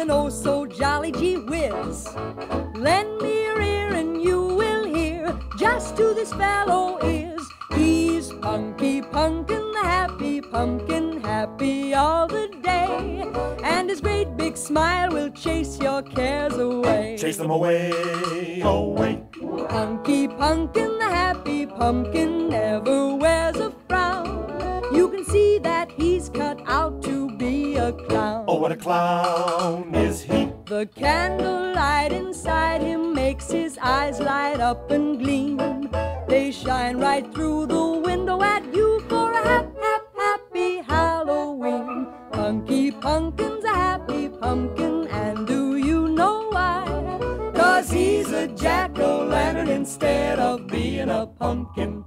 and oh so jolly, gee whiz. Lend me your ear and you will hear just who this fellow is. He's Punky Punkin, the happy pumpkin, happy all the day. And his great big smile will chase your cares away. Chase them away, away. Punky Punkin, the happy pumpkin, never wears a frown. You can see that he's cut out to be a clown. Oh, what a clown is he. The candlelight inside him makes his eyes light up and gleam. They shine right through the window at you for a happy Halloween. Punky Punkin's a happy pumpkin, and do you know why? 'Cause he's a jack-o'-lantern instead of being a pumpkin.